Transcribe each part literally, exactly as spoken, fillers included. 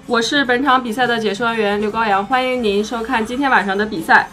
我是本场比赛的解说员刘高阳，欢迎您收看今天晚上的比赛。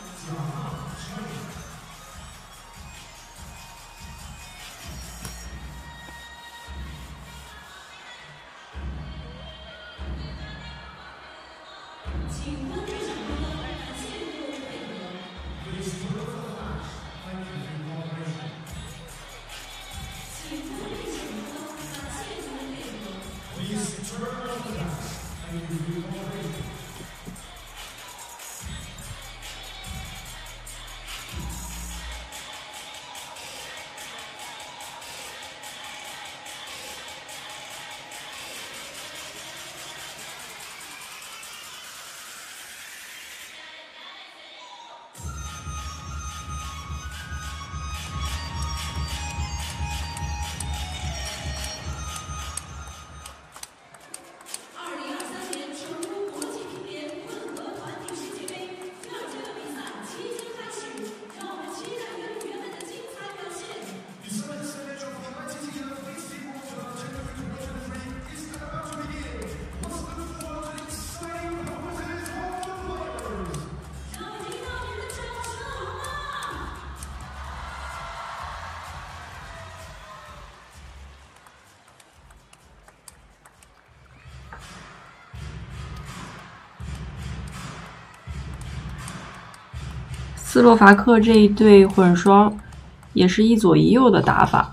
斯洛伐克这一对混双也是一左一右的打法。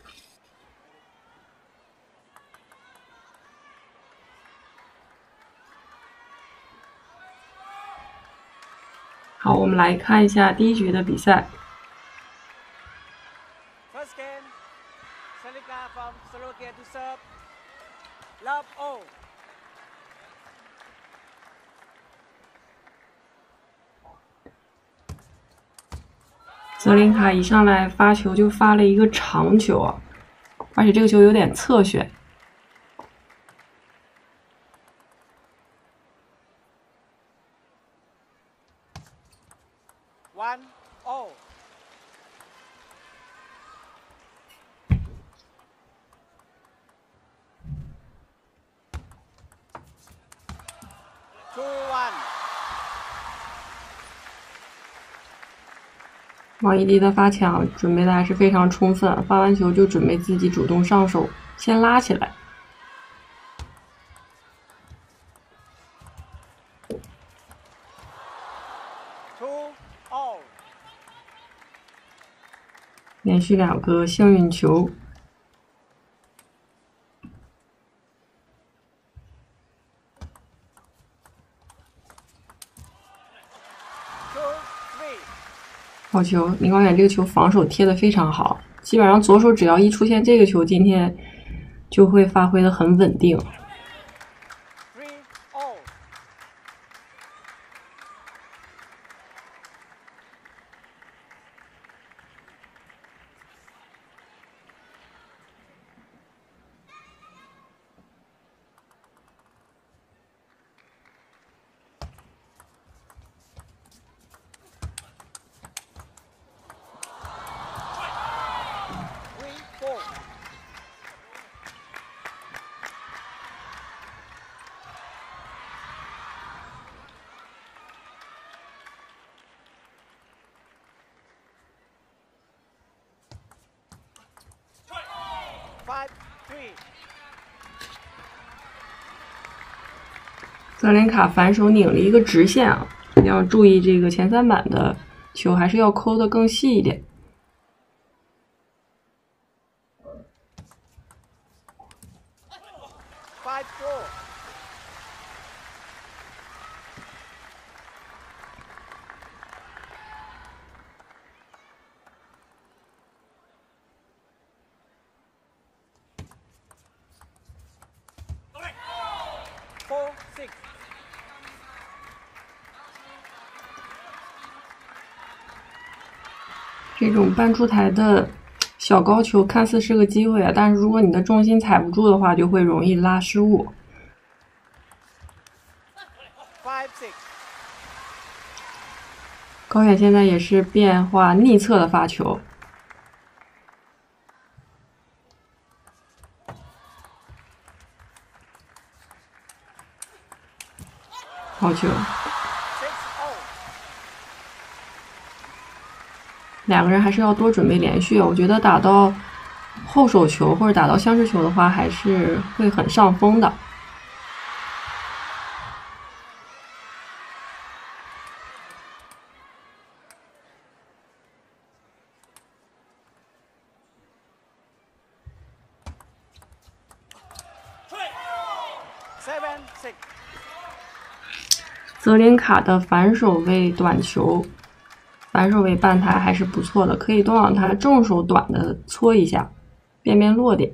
好，我们来看一下第一局的比赛。 First game, Selika from Slovakia to serve. Love all. 泽林卡一上来发球就发了一个长球啊，而且这个球有点侧旋。 One all. Two one. 王一迪的发抢准备的还是非常充分，发完球就准备自己主动上手，先拉起来。 Two all. 连续两个幸运球。好球！林高远这个球防守贴的非常好，基本上左手只要一出现这个球，今天就会发挥的很稳定。泽连卡反手拧了一个直线啊，要注意这个前三板的球还是要抠的更细一点。这种半出台的小高球看似是个机会啊，但是如果你的重心踩不住的话，就会容易拉失误。高远现在也是变化逆侧的发球。 好球。 six oh。 两个人还是要多准备连续，我觉得打到后手球或者打到相持球的话，还是会很上风的。 seven six。 泽林卡的反手位短球，反手位半台还是不错的，可以多往他正手短的搓一下，边边落点。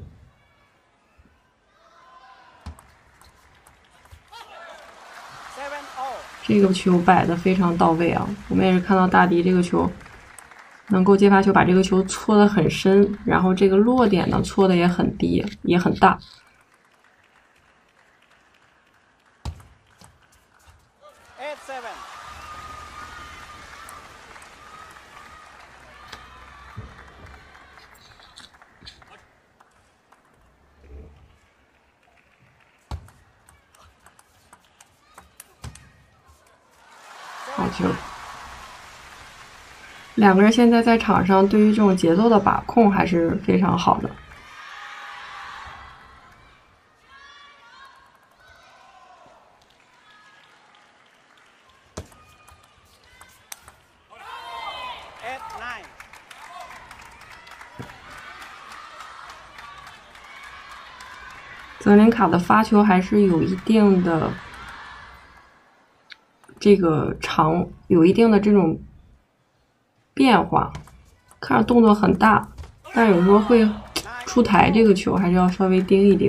这个球摆的非常到位啊！我们也是看到大迪这个球能够接发球，把这个球搓得很深，然后这个落点呢搓的也很低，也很大。 eight seven。 好球！两个人现在在场上对于这种节奏的把控还是非常好的。 eight nine。 泽林卡的发球还是有一定的。这个长有一定的这种变化，看着动作很大，但有时候会出台，这个球还是要稍微盯一盯。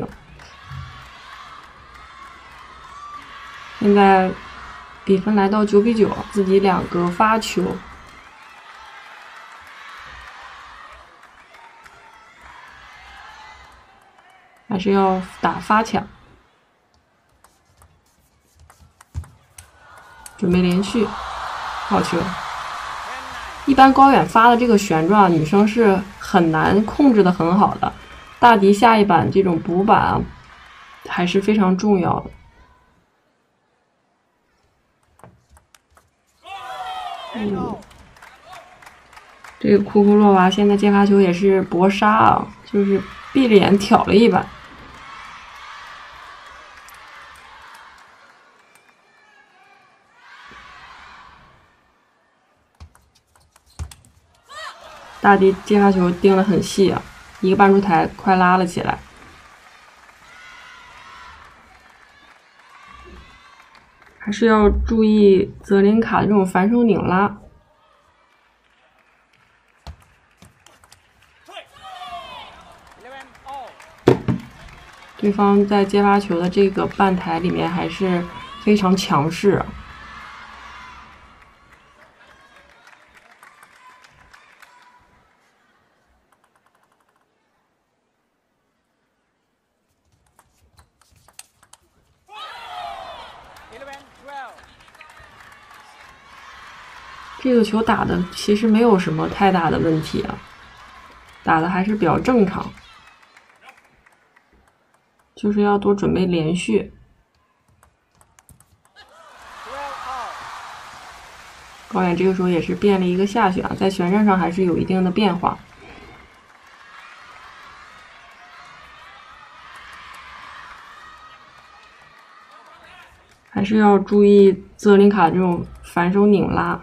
现在比分来到九比九，自己两个发球，还是要打发抢。准备连续，好球！一般高远发的这个旋转，女生是很难控制的很好的。大迪下一板这种补板啊，还是非常重要的。嗯，这个库库洛娃现在接发球也是搏杀啊，就是闭着眼挑了一板。大迪接发球盯得很细啊，一个半出台快拉了起来。还是要注意泽林卡的这种反手拧拉。对方在接发球的这个半台里面还是非常强势。这个球打的其实没有什么太大的问题啊，打的还是比较正常，就是要多准备连续。高远这个时候也是变了一个下旋，在旋转上还是有一定的变化。还是要注意泽林卡这种反手拧拉。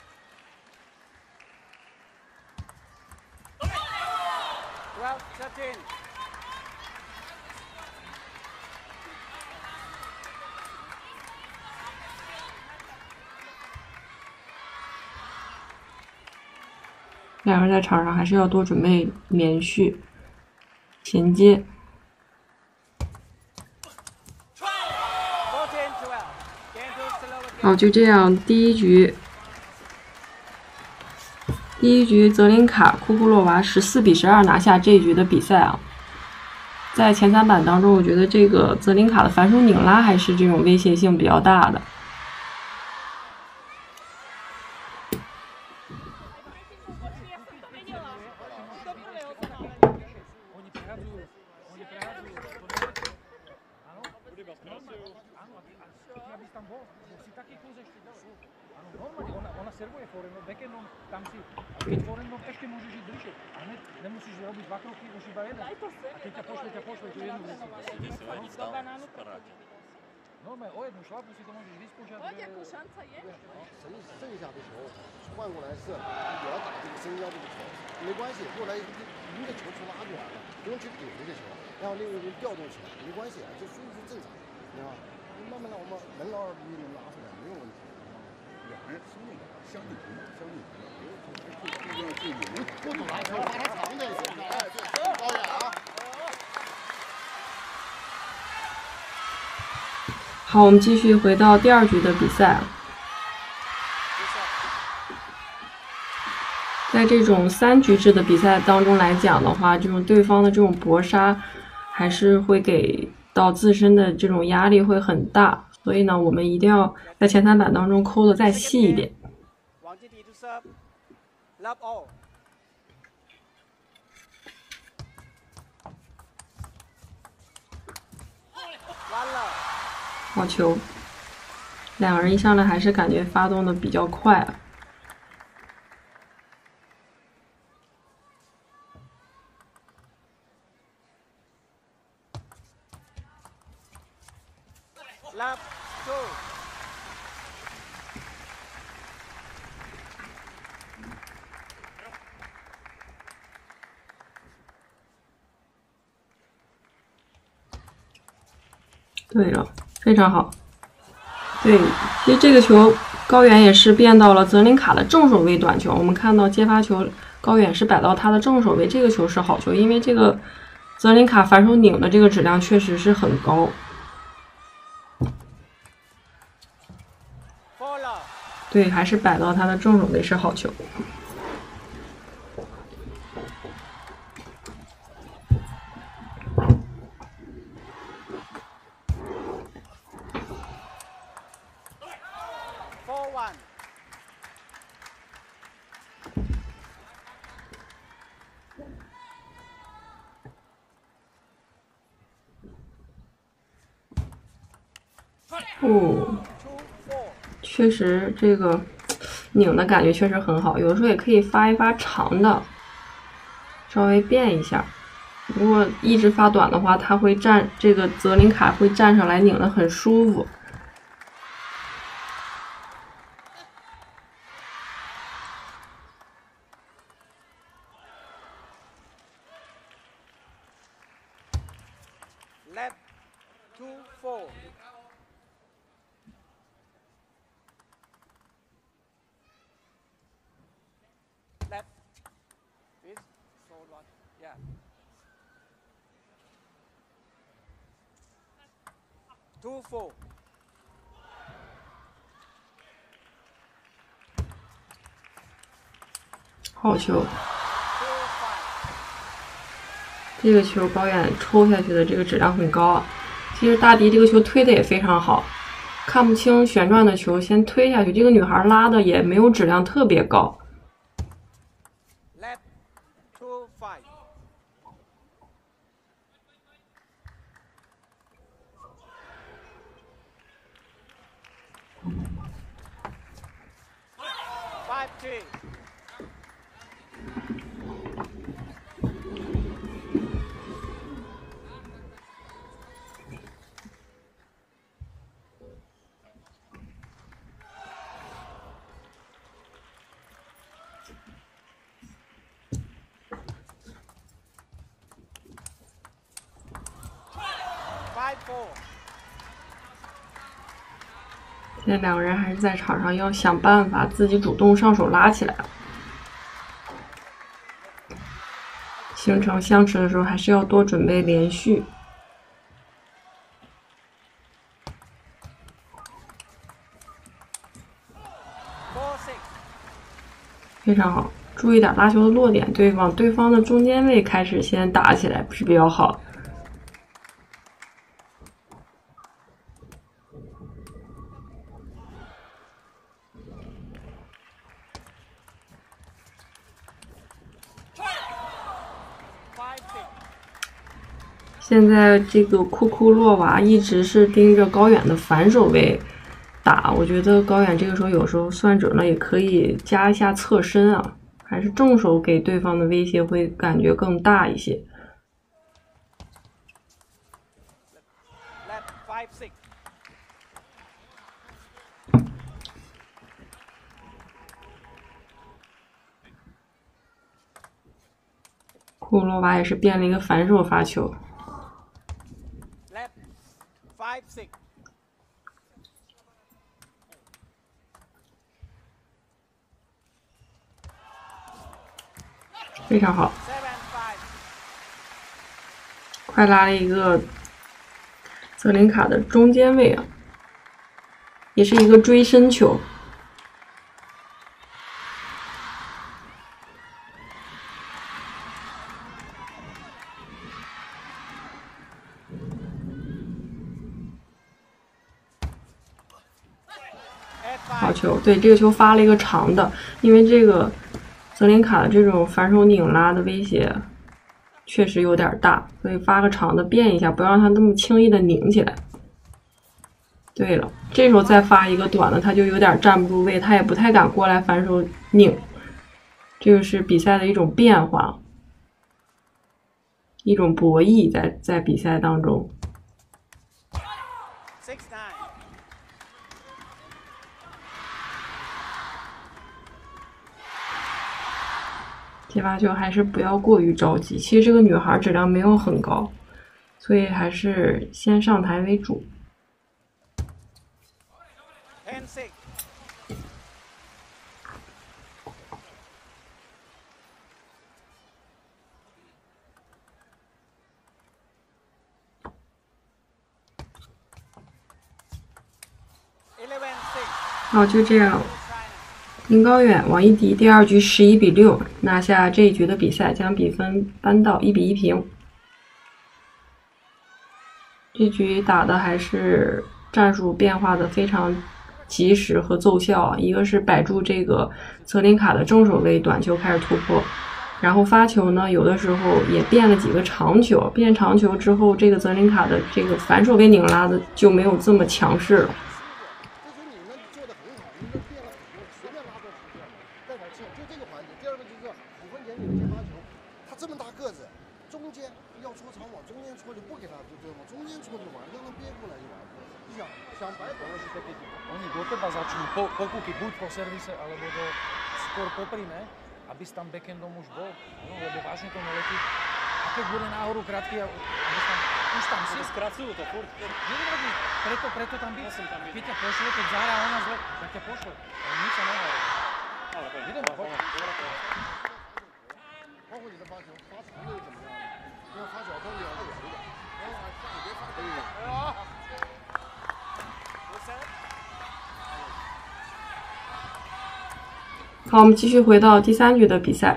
两个人在场上还是要多准备连续衔接。好，就这样，第一局，第一局泽林卡库库洛娃十四比十二拿下这一局的比赛啊。在前三板当中，我觉得这个泽林卡的反手拧拉还是这种威胁性比较大的。 Normally ona, ona servuje forehand, backhandom tam si, keď forehandom ešte môžeš ísť bližšie, a ne, nemusíš robiť dva kroky, už iba jeden. A keď ťa pošle, ťa pošle, to je jednu vec. Normálne o jednu šlapu si to môžeš vyskúšať. 剩剩下的球换过来是也要打这个深交这个球，没关系，过来一个球出拉就完了，不用去顶这个球，然后另一个人调动起来，没关系，就恢复正常，你知道吧？慢慢的我们能拉二比一能拉出来，没有问题。 两人是那个相对平等，相对平等，这个这个有人不赌篮球，罚他长的也行，哎，对，高远啊。 好，我们继续回到第二局的比赛。在这种三局制的比赛当中来讲的话，这种对方的这种搏杀，还是会给到自身的这种压力会很大，所以呢，我们一定要在前三板当中抠的再细一点。好球，两个人一上来还是感觉发动的比较快啊。 Lap two. 对了，非常好。对，其实这个球高远也是变到了泽林卡的正手位短球。我们看到接发球高远是摆到他的正手位，这个球是好球，因为这个泽林卡反手拧的这个质量确实是很高。对，还是摆到他的正手位是好球。哦，确实这个拧的感觉确实很好，有的时候也可以发一发长的，稍微变一下。如果一直发短的话，它会站这个泽林卡会站上来拧的很舒服。 Left two four. Left is so long. Yeah. Two four. 好球！这个球高远抽下去的这个质量很高啊。其实大迪这个球推的也非常好，看不清旋转的球先推下去，这个女孩拉的也没有质量特别高。 Left two five. Five three. 现在两个人还是在场上要想办法自己主动上手拉起来，形成相持的时候还是要多准备连续。非常好，注意点拉球的落点，对，往对方的中间位开始先打起来，不是比较好。现在这个库库洛娃一直是盯着高远的反手位打，我觉得高远这个时候有时候算准了也可以加一下侧身啊，还是重手给对方的威胁会感觉更大一些。库洛娃也是变了一个反手发球。非常好，快拉了一个泽林卡的中间位啊，也是一个追身球。好球，对，这个球发了一个长的，因为这个泽林卡的这种反手拧拉的威胁确实有点大，所以发个长的变一下，不要让他那么轻易的拧起来。对了，这时候再发一个短的，他就有点站不住位，他也不太敢过来反手拧。这个是比赛的一种变化，一种博弈在在比赛当中。接发球还是不要过于着急，其实这个女孩质量没有很高，所以还是先上台为主。好，就这样。林高远、王艺迪第二局十一比六拿下这一局的比赛，将比分扳到一比一平。这局打的还是战术变化的非常及时和奏效，一个是摆住这个泽林卡的正手位，短球开始突破，然后发球呢，有的时候也变了几个长球，变长球之后，这个泽林卡的这个反手位拧拉的就没有这么强势了。 Oni do teba začnú po, pokuky buď po servise, alebo do, skôr poprime, aby si tam backendom už bol, no, lebo vážne to neletí. A keď bude náhodou krátky, aby tam, už tam si. Skracujú to furt. Nevadí, preto, preto tam byť. Keď ťa pošle, keď zahrá ona zle, tak ťa pošle. Ale nič sa nehrá. Idem, poď. 包括你的发球，发长又怎么样？因为发小都远一点。然后发你别发可以的。 好，我们继续回到第三局的比赛。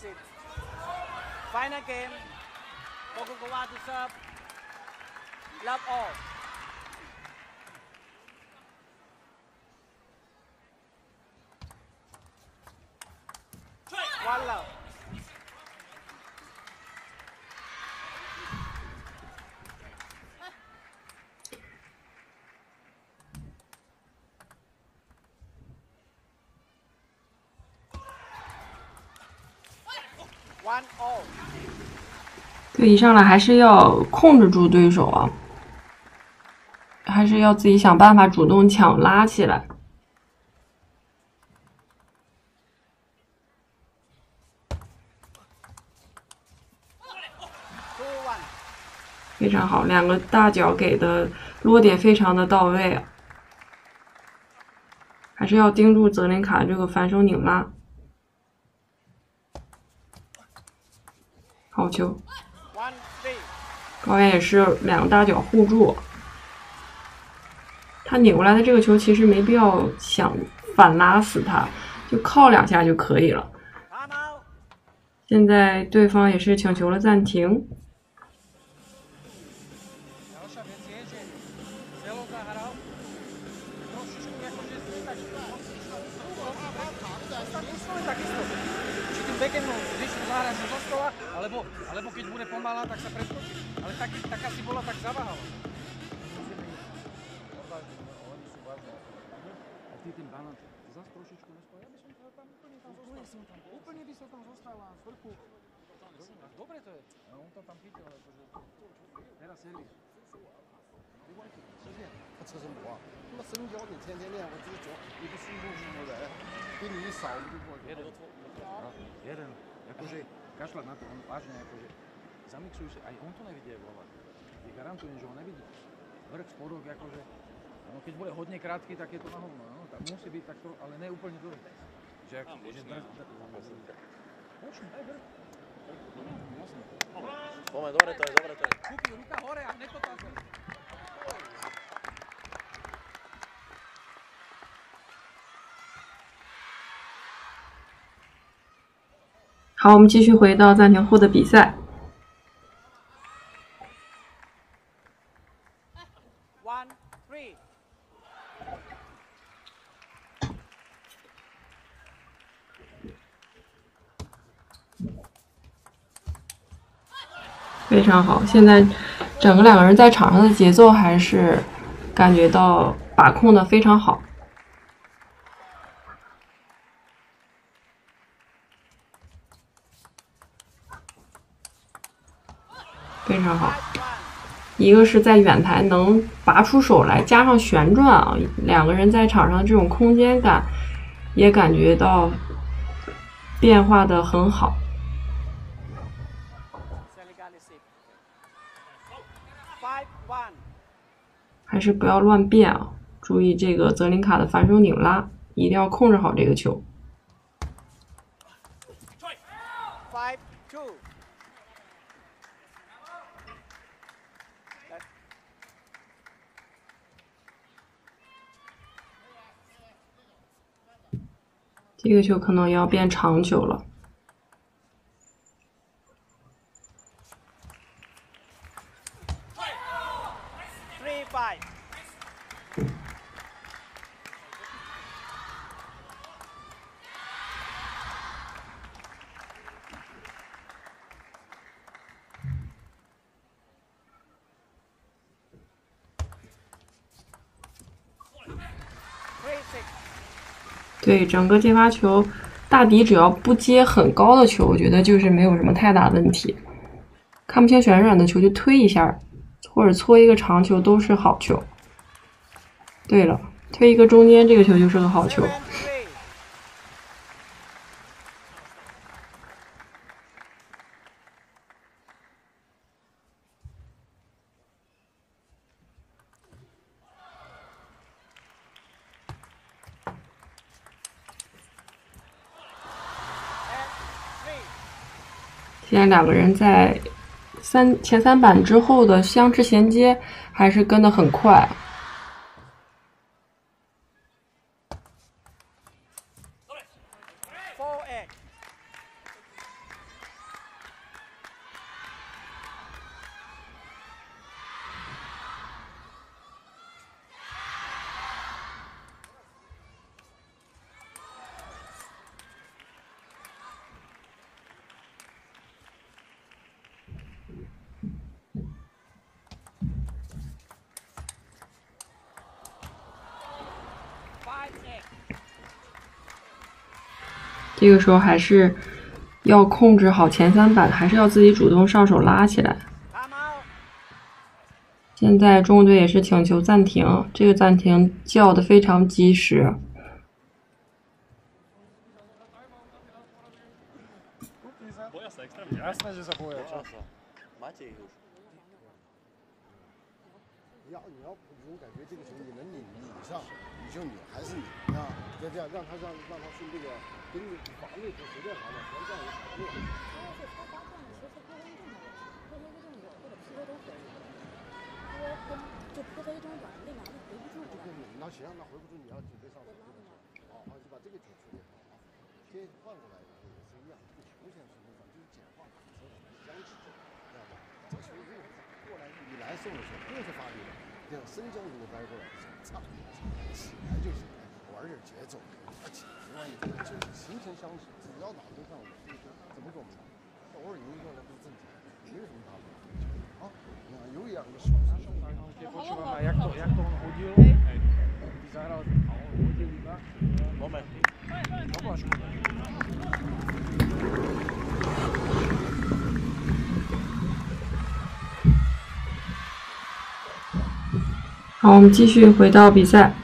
对，一上来还是要控制住对手啊，还是要自己想办法主动抢拉起来。非常好，两个大脚给的落点非常的到位啊，还是要盯住泽林卡这个反手拧拉。好球！高原也是两个大脚护住，他拧过来的这个球其实没必要想反拉死他，就靠两下就可以了。现在对方也是请求了暂停。 Alebo, alebo keď bude pomalá, tak sa preskočí. Ale tak, taká si bola, tak zaváhala. Oni sú vážne. ty ten balans zase trošičku nespal. Ja by som to tam úplne tam zostal. Úplne by sa tam zostal a z vrchu. Dobre to je. A on to tam chytil, akože... Teraz servis. 他车身不啊，他妈深交你天天练，我自己做，你不舒服什么的，给你一扫就过去了。 Jeden, akože kašľať na to, on vážne akože zamixujú sa, aj on to nevidí v hlava. Ja garantujem, že on nevidí. Vrch, spodok, akože, no keď bude hodne krátky, tak je to na hovno, no, tak musí byť takto, ale ne úplne dole. Že ako, že drž, počni, daj vrch. Jasne. Moment, dobre to je, dobre to je. Kúpi, ruka hore a netotázne. 好，我们继续回到暂停后的比赛。 One, three. 非常好，现在整个两个人在场上的节奏还是感觉到把控的非常好。 非常好，一个是在远台能拔出手来，加上旋转啊，两个人在场上这种空间感也感觉到变化的很好。还是不要乱变啊，注意这个泽林卡的反手拧拉，一定要控制好这个球。 这个球可能要变长球了。 Three, five. 对，整个接发球，大迪只要不接很高的球，我觉得就是没有什么太大问题。看不清旋转的球就推一下，或者搓一个长球都是好球。对了，推一个中间，这个球就是个好球。 现在两个人在三前三板之后的相持衔接还是跟得很快。这个时候还是要控制好前三板，还是要自己主动上手拉起来。现在中国队也是请求暂停，这个暂停叫的非常及时。 要你要这种感觉，这个球你能拧拧上，你就拧，还是拧啊？就这样让他让让他去那个给你防内球随便防的，不要这样防内。主要是他发断了，其实破黑动的，破黑动的或者劈头都可以。我跟就破黑中短那两个回不住。那行，那回不住你要准备上手。好，好，就把这个球处理好啊。先换过来以后也是一样，这个球线处理上就是简化打球的相持，知道吧？这球如果过来你来送的时候不用去发力了。 这样深交如果掰过来，差起来就行，玩点节奏，起来就形成相持。只要哪边上我怎么怎么打，偶尔赢一个那都正常，没有什么大不了。啊，有两个是不是？ Počúvam, jak to, jak to on hodil, 好，我们继续回到比赛。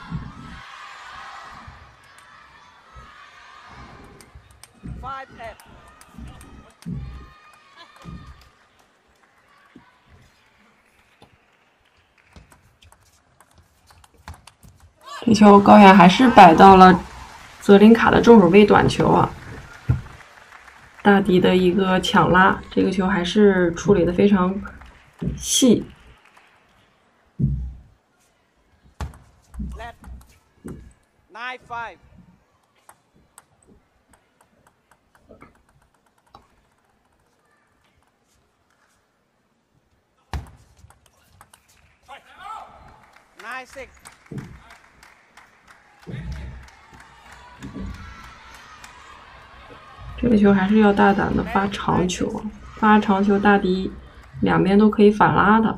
这球高远还是摆到了泽林卡的重手背短球啊。大迪的一个抢拉，这个球还是处理的非常细。 nine five. nine six. 这个球还是要大胆的发长球，发长球大迪两边都可以反拉的。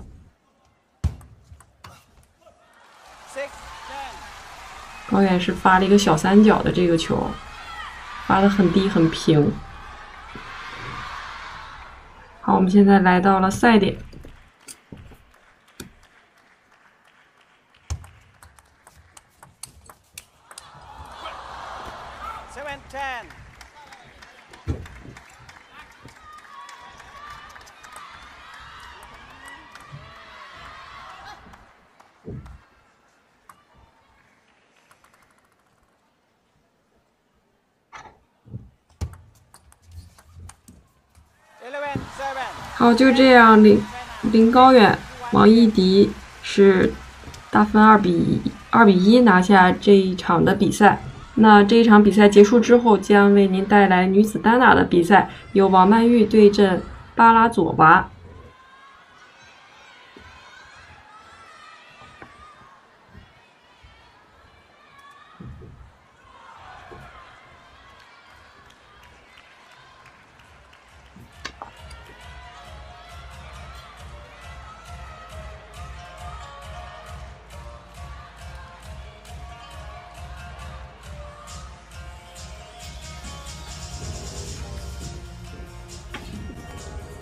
高远是发了一个小三角的这个球，发的很低很平。好，我们现在来到了赛点。 seven ten. 好，就这样，林林高远、王艺迪是大分二比二比一拿下这一场的比赛。那这一场比赛结束之后，将为您带来女子单打的比赛，由王曼玉对阵巴拉佐娃。